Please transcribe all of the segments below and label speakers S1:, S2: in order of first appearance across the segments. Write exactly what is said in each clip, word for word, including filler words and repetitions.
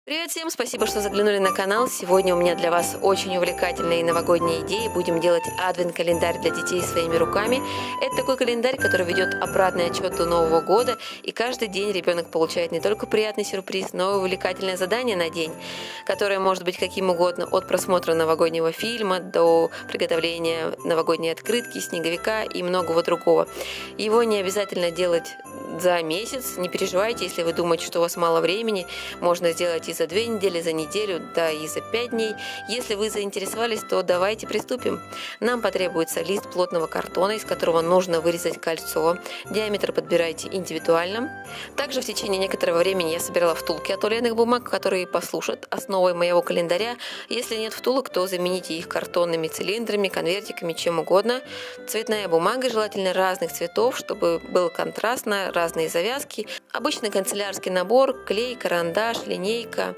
S1: Привет всем, спасибо, что заглянули на канал. Сегодня у меня для вас очень увлекательные новогодние идеи. Будем делать адвент-календарь для детей своими руками. Это такой календарь, который ведет обратный отчет до Нового года. И каждый день ребенок получает не только приятный сюрприз, но и увлекательное задание на день, которое может быть каким угодно, от просмотра новогоднего фильма до приготовления новогодней открытки, снеговика и многого другого. Его не обязательно делать за месяц. Не переживайте, если вы думаете, что у вас мало времени. Можно сделать и за две недели, за неделю, да и за пять дней. Если вы заинтересовались, то давайте приступим. Нам потребуется лист плотного картона, из которого нужно вырезать кольцо. Диаметр подбирайте индивидуально. Также в течение некоторого времени я собирала втулки от олейных бумаг, которые послужат основой моего календаря. Если нет втулок, то замените их картонными цилиндрами, конвертиками, чем угодно. Цветная бумага, желательно разных цветов, чтобы было контрастно, разные завязки. Обычный канцелярский набор, клей, карандаш, линейка.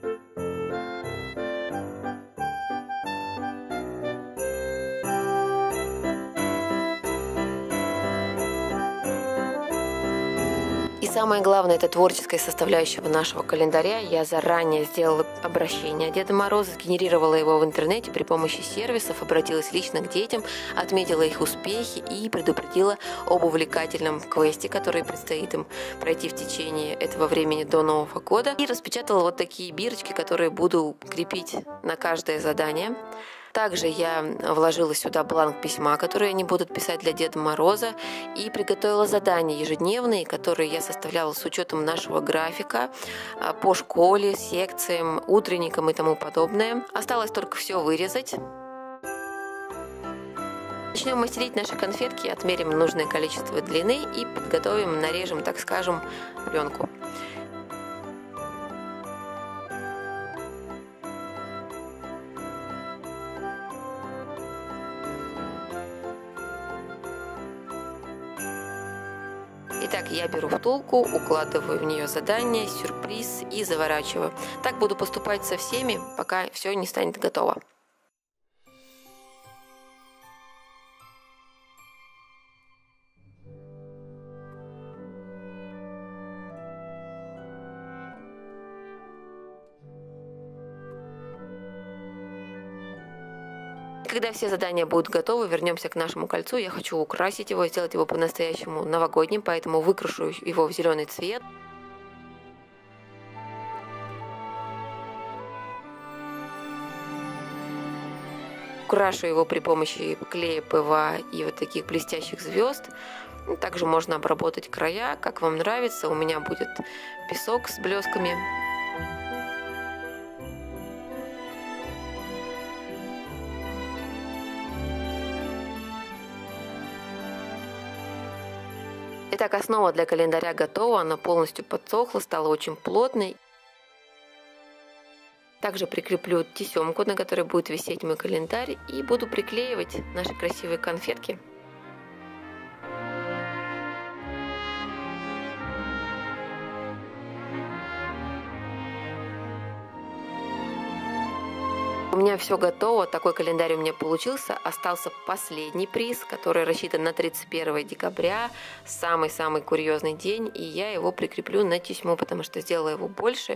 S1: И самое главное, это творческая составляющая нашего календаря. Я заранее сделала обращение Деда Мороза, сгенерировала его в интернете при помощи сервисов, обратилась лично к детям, отметила их успехи и предупредила об увлекательном квесте, который предстоит им пройти в течение этого времени до Нового года. И распечатала вот такие бирочки, которые буду крепить на каждое задание. Также я вложила сюда бланк письма, который они будут писать для Деда Мороза, и приготовила задания ежедневные, которые я составляла с учетом нашего графика по школе, секциям, утренникам и тому подобное. Осталось только все вырезать. Начнем мастерить наши конфетки, отмерим нужное количество длины и подготовим, нарежем, так скажем, пленку. Итак, я беру втулку, укладываю в нее задание, сюрприз и заворачиваю. Так буду поступать со всеми, пока все не станет готово. Когда все задания будут готовы, вернемся к нашему кольцу. Я хочу украсить его, сделать его по-настоящему новогодним, поэтому выкрашу его в зеленый цвет. Украшу его при помощи клея ПВА и вот таких блестящих звезд. Также можно обработать края, как вам нравится. У меня будет песок с блесками. Итак, основа для календаря готова, она полностью подсохла, стала очень плотной. Также прикреплю тесемку, на которой будет висеть мой календарь, и буду приклеивать наши красивые конфетки. У меня все готово, такой календарь у меня получился. Остался последний приз, который рассчитан на тридцать первое декабря, самый-самый курьезный день, и я его прикреплю на тесьму, потому что сделала его больше.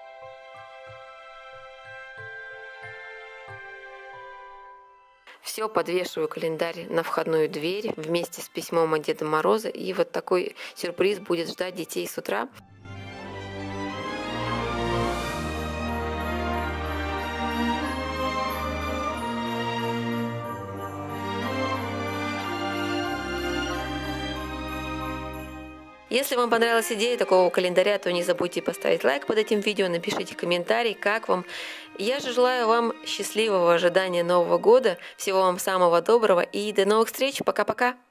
S1: Все, подвешиваю календарь на входную дверь вместе с письмом от Деда Мороза, и вот такой сюрприз будет ждать детей с утра. Если вам понравилась идея такого календаря, то не забудьте поставить лайк под этим видео, напишите комментарий, как вам. Я же желаю вам счастливого ожидания Нового года, всего вам самого доброго и до новых встреч. Пока-пока!